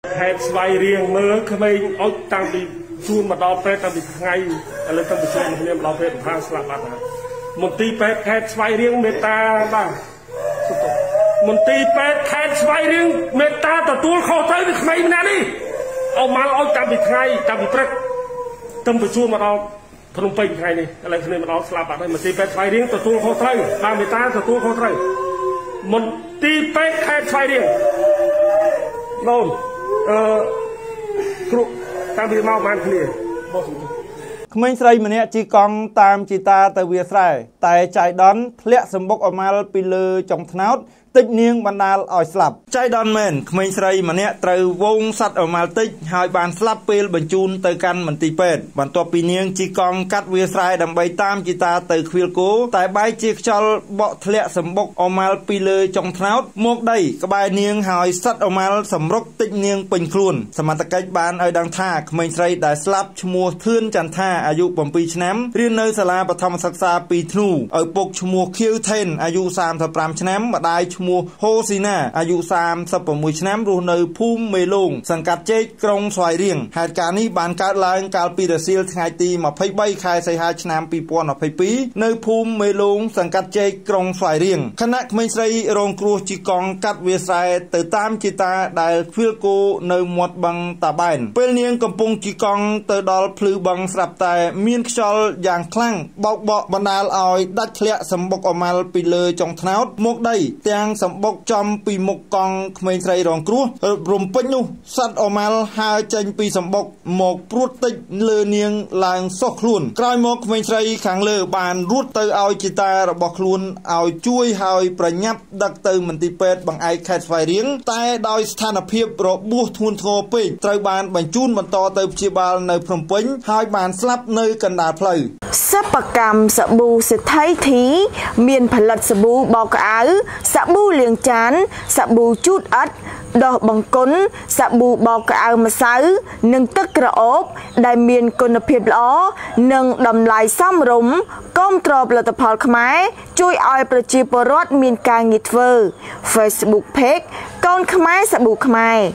ហេតុស្វ័យរៀងមើលក្មេងអុចតាំងពីជួនមកដល់ពេទ្យតាំងពីថ្ងៃឥឡូវតាំងពីជួនគ្នាមកដល់ពេទ្យខាងស្លាប់បាត់ហើយមន្ទីរពេទ្យខេត្តស្វាយរៀងមេត្តាបាទមន្ទីរពេទ្យខេត្តស្វាយរៀងមេត្តាទទួលខុសត្រូវពីក្មេងម្នាក់នេះអោមកអុចតាំងពីថ្ងៃតាំងពីព្រឹកតាំងពីជួនមកដល់ភ្នំពេញថ្ងៃនេះឥឡូវគ្នាមកដល់ស្លាប់បាត់ហើយមន្ទីរពេទ្យស្វាយរៀងទទួលខុសត្រូវបាទមេត្តាទទួលខុសត្រូវមន្ទីរពេទ្យខេត្តស្វាយរៀងដូនគ្រូតាំងពីមកបានគ្នាក្មេងស្រីម្នាក់ជីកង់តាមជីតាទៅវាស្រែតែចៃដន្យធ្លាក់សម្បុកអមាល់ពីលើចុងថ្នោតតិចនាងបណ្ដាលឲ្យស្លាប់ចៃដន្យមែនក្មេងស្រីម្នាក់ត្រូវវងសัตว์អមាល់តិចហើយបានស្លាប់ពេលបញ្ជូនទៅកាន់មន្ទីរពេទ្យបន្ទាប់ពីនាងជីកង់កាត់វាស្រែដើម្បីតាមជីតាទៅខ្វៀលគោតែបែកជាខ្យល់បក់ធ្លាក់សម្បុកអមាល់ពីលើចុងថ្នោតមកដីក្បែរនាងហើយសัตว์អមាល់សម្រុកតិចនាងពេញខ្លួនសមត្ថកិច្ចបានឲ្យដឹងថាក្មេងស្រីដែលស្លាប់ឈ្មោះធឿនចន្ទថាអាយុ7ឆ្នាំរៀននៅសាលាបឋមសិក្សា2ធ្នូឪពុកឈ្មោះខៀវថេនអាយុ35ឆ្នាំម្ដាយឈ្មោះហូស៊ីណាអាយុ36ឆ្នាំរស់នៅភូមិមេឡូងសង្កាត់ជែកក្រុងស្វាយរៀងហេតុការណ៍នេះបានកើតឡើងកាលពីរសៀលថ្ងៃទី23ខែសីហាឆ្នាំ2022នៅភូមិមេឡូងសង្កាត់ជែកក្រុងស្វាយរៀងខណៈក្មេងស្រីរងគ្រោះជីកង់កាត់វាស្រែទៅតាមជីតាដែលខ្វៀលគោនៅមាត់បឹងតាបែនពេលនាងកំពុងជីកង់ទៅដល់ភ្លឺបឹងស្រាប់តែមានខ្យល់យ៉ាងខ្លាំងបោកបក់បណ្ដាលឲ្យដាច់ធ្លាក់សម្បុកអមាល់ពីលើចុងថ្នោតមកដីទាំងសម្បុកចំពីមុខកង់ក្មេងស្រីរងគ្រោះរំពេញនោះសัตว์អមាល់ហើរចេញពីសម្បុកមកព្រួតតិចលើនាងឡើងសុះខ្លួនក្រោយមកក្មេងស្រីខាងលើបានរត់ទៅឲ្យជីតារបស់ខ្លួនឲ្យជួយហើយប្រញាប់ដឹកទៅមន្ទីរពេទ្យបង្អែកខេត្តស្វាយរៀងតែដោយស្ថានភាពរបួសធ្ងន់ធ្ងរពេកត្រូវបានបញ្ជូនបន្តទៅព្យាបាលនៅភ្នំពេញហើយបានស្លាប់នៅកណ្ដាលផ្លូវសិប្បកម្មសាប៊ូសេដ្ឋីធីមានផលិតសាប៊ូបោកក្អៅសាប៊ូលាងចានសាប៊ូជូតអិតដោះបង្គន់សាប៊ូបោកក្អៅម្សៅនិងទឹកក្រអូបដែលមានគុណភាពល្អនិងតម្លៃសមរម្យគាំទ្រផលិតផលខ្មែរជួយឲ្យប្រជាពលរដ្ឋមានការងារធ្វើ Facebook Page កូនខ្មែរសាប៊ូខ្មែរ